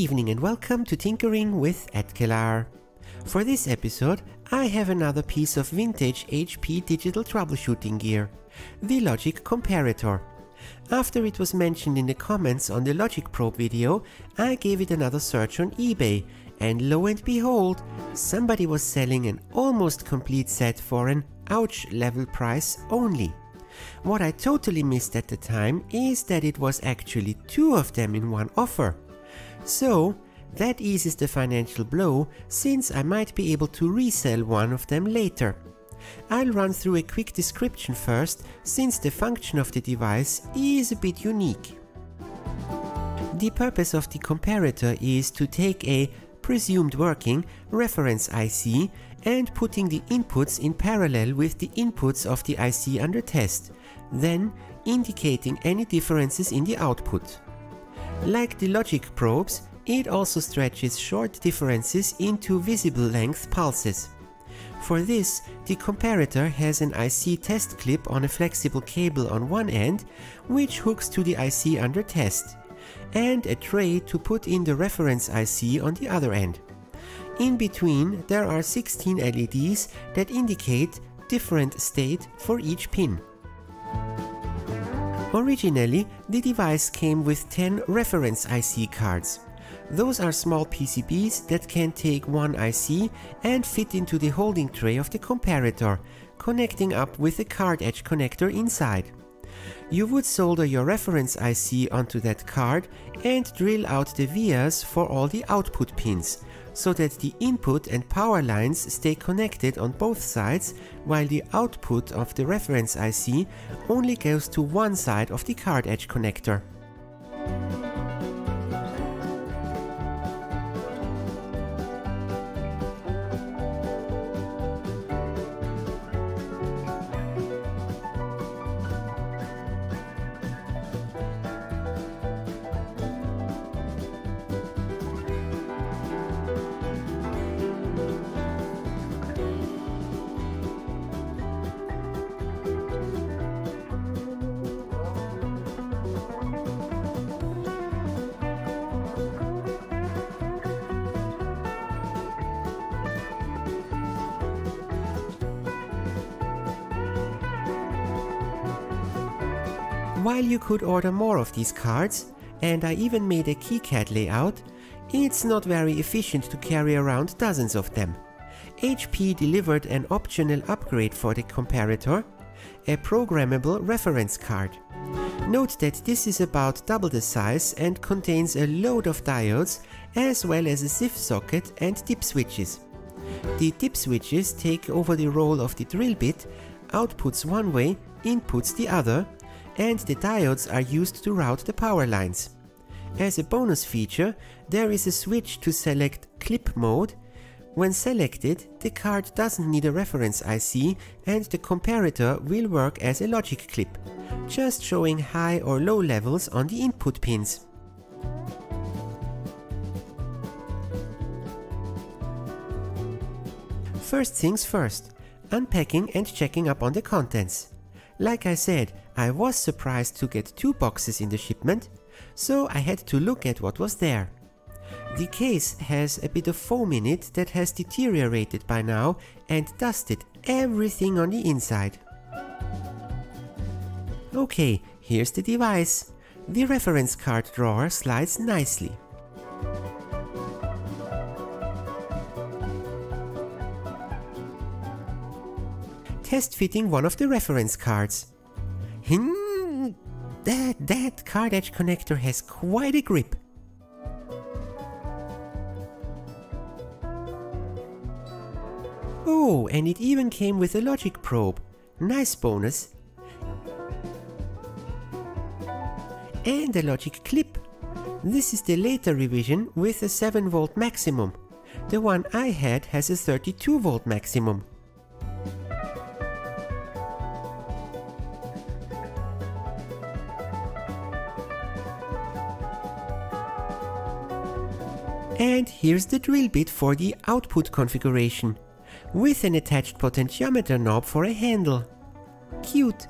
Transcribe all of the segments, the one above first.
evening and welcome to Tinkering with Atkelar. For this episode, I have another piece of vintage HP digital troubleshooting gear, the Logic Comparator. After it was mentioned in the comments on the Logic Probe video, I gave it another search on eBay, and lo and behold, somebody was selling an almost complete set for an ouch level price only. What I totally missed at the time is that it was actually two of them in one offer. So, that eases the financial blow, since I might be able to resell one of them later. I'll run through a quick description first, since the function of the device is a bit unique. The purpose of the comparator is to take a presumed working reference IC and putting the inputs in parallel with the inputs of the IC under test, then indicating any differences in the output. Like the logic probes, it also stretches short differences into visible length pulses. For this, the comparator has an IC test clip on a flexible cable on one end, which hooks to the IC under test, and a tray to put in the reference IC on the other end. In between, there are 16 LEDs that indicate different state for each pin. Originally, the device came with 10 reference IC cards. Those are small PCBs that can take one IC and fit into the holding tray of the comparator, connecting up with a card edge connector inside. You would solder your reference IC onto that card and drill out the vias for all the output pins, so that the input and power lines stay connected on both sides, while the output of the reference IC only goes to one side of the card edge connector. While you could order more of these cards, and I even made a keycad layout, it's not very efficient to carry around dozens of them. HP delivered an optional upgrade for the comparator, a programmable reference card. Note that this is about double the size and contains a load of diodes, as well as a SIF socket and dip switches. The dip switches take over the role of the drill bit, outputs one way, inputs the other, and the diodes are used to route the power lines. As a bonus feature, there is a switch to select clip mode. When selected, the card doesn't need a reference IC and the comparator will work as a logic clip, just showing high or low levels on the input pins. First things first, unpacking and checking up on the contents. Like I said, I was surprised to get two boxes in the shipment, so I had to look at what was there. The case has a bit of foam in it that has deteriorated by now and dusted everything on the inside. Okay, here's the device. The reference card drawer slides nicely. Test fitting one of the reference cards. That card edge connector has quite a grip. Oh, and it even came with a logic probe. Nice bonus. And a logic clip. This is the later revision with a 7 volt maximum. The one I had has a 32 volt maximum. And here's the drill bit for the output configuration, with an attached potentiometer knob for a handle. Cute!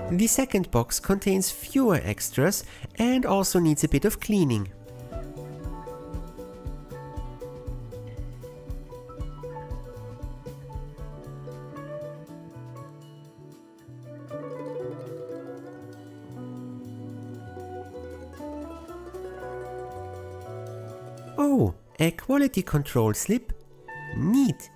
The second box contains fewer extras and also needs a bit of cleaning. Oh, a quality control slip? Neat!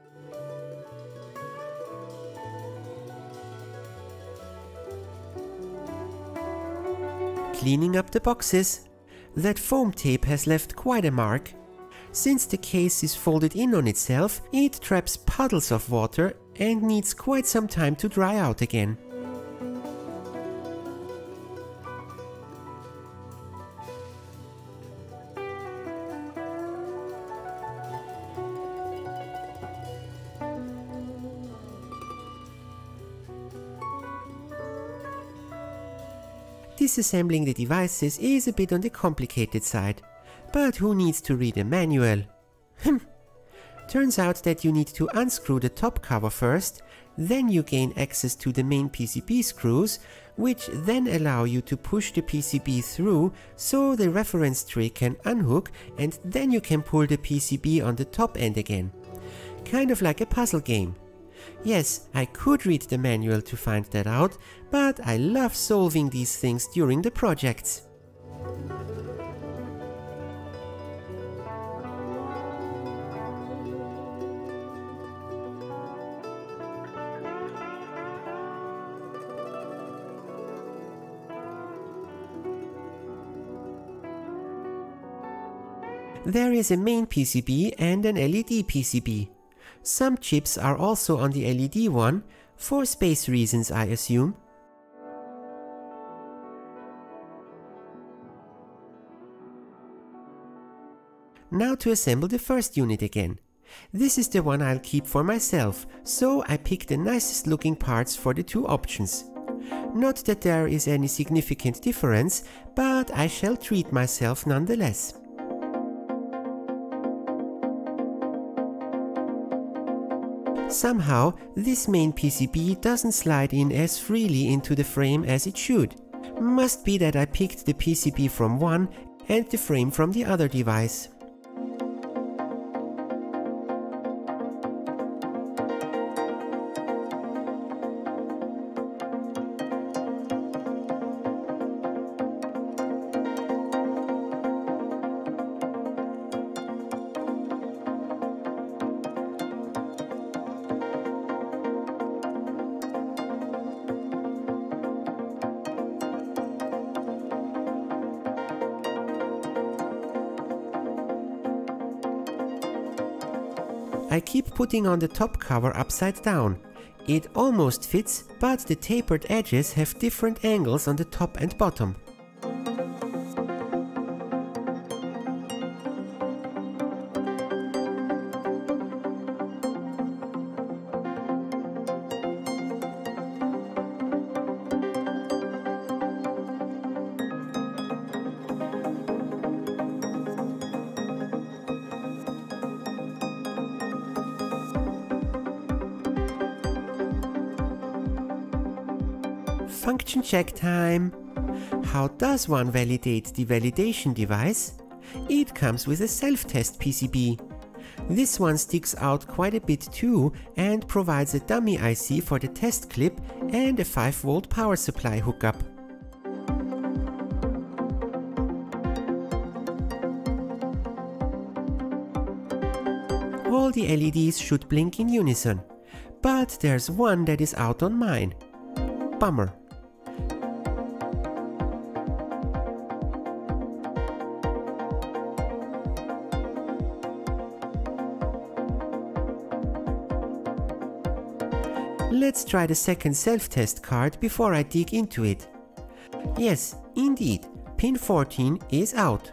Cleaning up the boxes. That foam tape has left quite a mark. Since the case is folded in on itself, it traps puddles of water and needs quite some time to dry out again. Disassembling the devices is a bit on the complicated side, but who needs to read a manual? Turns out that you need to unscrew the top cover first, then you gain access to the main PCB screws, which then allow you to push the PCB through so the reference tray can unhook, and then you can pull the PCB on the top end again. Kind of like a puzzle game. Yes, I could read the manual to find that out, but I love solving these things during the projects. There is a main PCB and an LED PCB. Some chips are also on the LED one, for space reasons I assume. Now to assemble the first unit again. This is the one I'll keep for myself, so I picked the nicest looking parts for the two options. Not that there is any significant difference, but I shall treat myself nonetheless. Somehow, this main PCB doesn't slide in as freely into the frame as it should. Must be that I picked the PCB from one and the frame from the other device. I keep putting on the top cover upside down. It almost fits, but the tapered edges have different angles on the top and bottom. Function check time. How does one validate the validation device? It comes with a self-test PCB. This one sticks out quite a bit too and provides a dummy IC for the test clip and a 5-volt power supply hookup. All the LEDs should blink in unison, but there's one that is out on mine. Bummer. Let's try the second self-test card before I dig into it. Yes, indeed, pin 14 is out.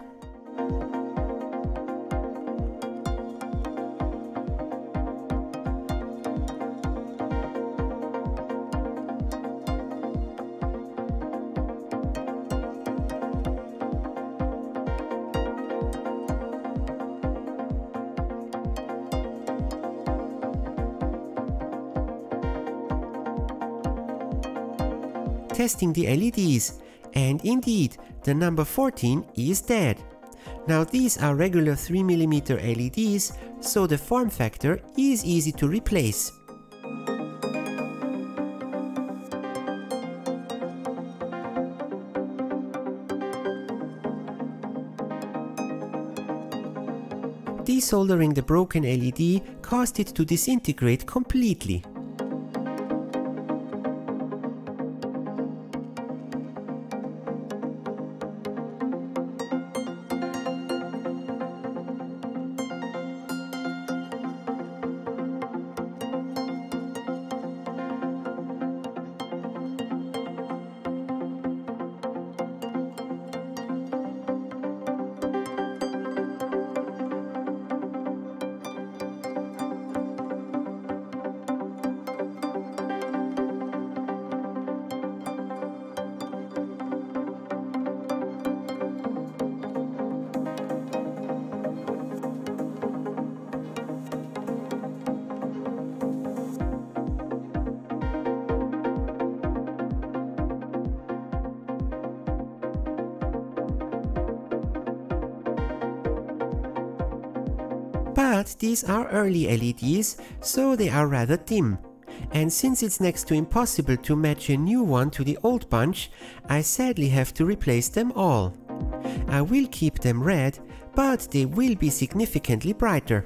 testing the LEDs, and indeed, the number 14 is dead. Now these are regular 3mm LEDs, so the form factor is easy to replace. Desoldering the broken LED caused it to disintegrate completely. But these are early LEDs, so they are rather dim. And since it's next to impossible to match a new one to the old bunch, I sadly have to replace them all. I will keep them red, but they will be significantly brighter.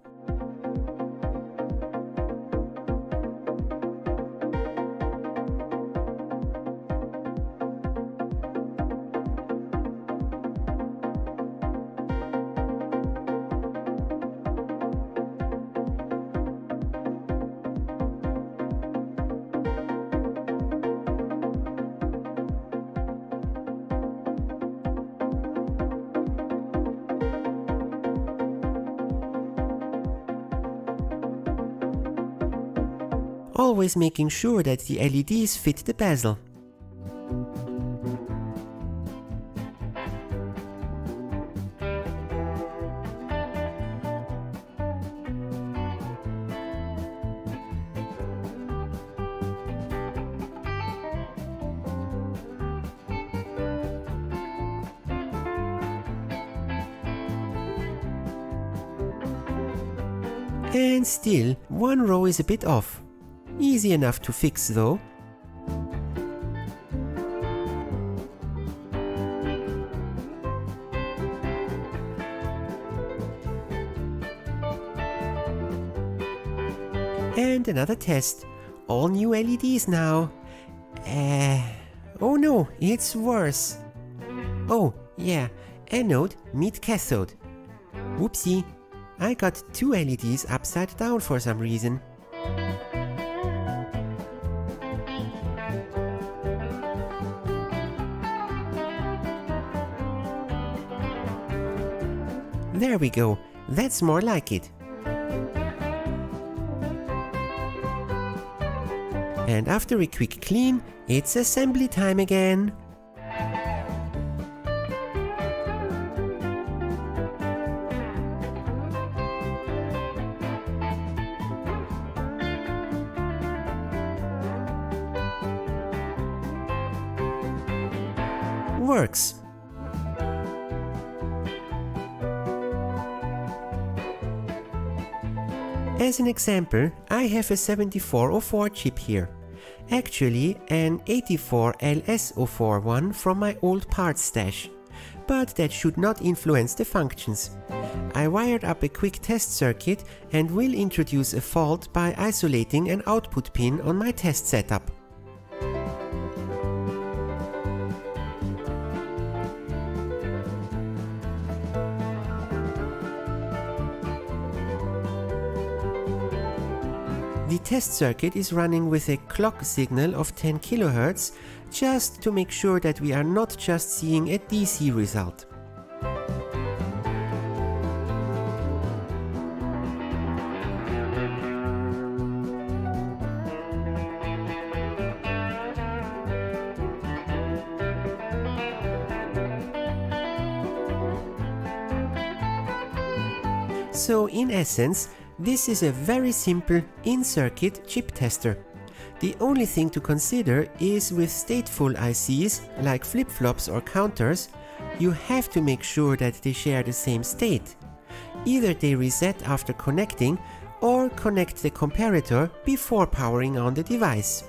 Always making sure that the LEDs fit the bezel. And still, one row is a bit off. Easy enough to fix though. And another test. All new LEDs now. Oh no, it's worse. Oh yeah, anode meet cathode. Whoopsie, I got two LEDs upside down for some reason. There we go, that's more like it. And after a quick clean, it's assembly time again. Works. As an example, I have a 7404 chip here. Actually, an 84LS04 one from my old parts stash. But that should not influence the functions. I wired up a quick test circuit and will introduce a fault by isolating an output pin on my test setup. The test circuit is running with a clock signal of 10 kHz, just to make sure that we are not just seeing a DC result. So in essence, this is a very simple in-circuit chip tester. The only thing to consider is with stateful ICs like flip-flops or counters, you have to make sure that they share the same state. Either they reset after connecting or connect the comparator before powering on the device.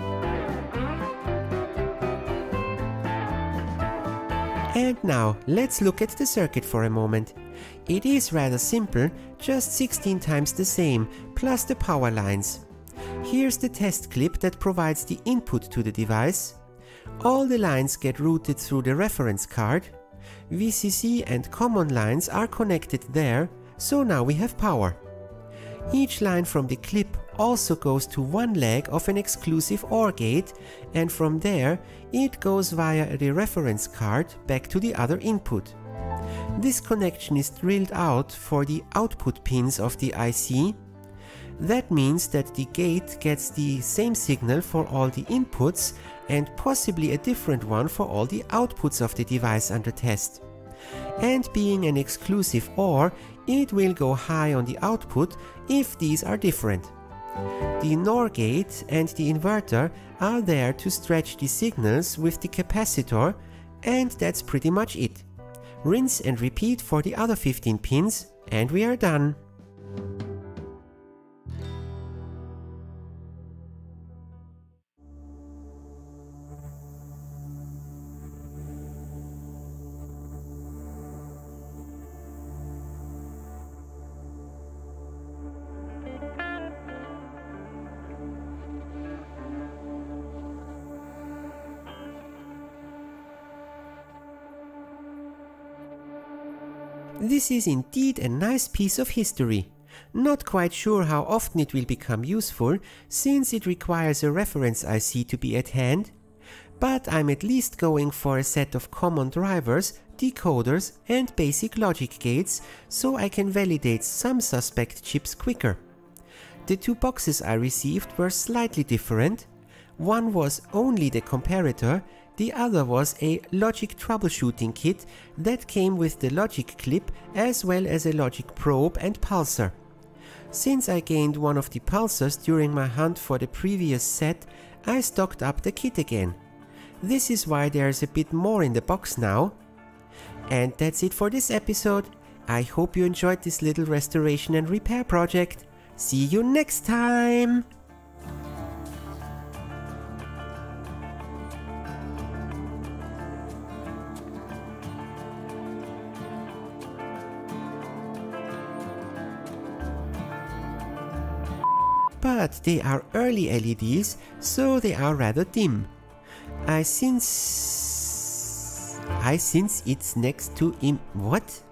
And now let's look at the circuit for a moment. It is rather simple, just 16 times the same, plus the power lines. Here's the test clip that provides the input to the device. All the lines get routed through the reference card. VCC and common lines are connected there, so now we have power. Each line from the clip also goes to one leg of an exclusive OR gate, and from there it goes via the reference card back to the other input. This connection is drilled out for the output pins of the IC. That means that the gate gets the same signal for all the inputs and possibly a different one for all the outputs of the device under test. And being an exclusive OR, it will go high on the output if these are different. The NOR gate and the inverter are there to stretch the signals with the capacitor, and that's pretty much it. Rinse and repeat for the other 15 pins, and we are done. This is indeed a nice piece of history. Not quite sure how often it will become useful, since it requires a reference IC to be at hand, but I'm at least going for a set of common drivers, decoders and basic logic gates, so I can validate some suspect chips quicker. The two boxes I received were slightly different. One was only the comparator, the other was a logic troubleshooting kit that came with the logic clip as well as a logic probe and pulsar. Since I gained one of the pulsars during my hunt for the previous set, I stocked up the kit again. This is why there's a bit more in the box now. And that's it for this episode. I hope you enjoyed this little restoration and repair project. See you next time! But they are early LEDs, so they are rather dim. I sense it's next to what?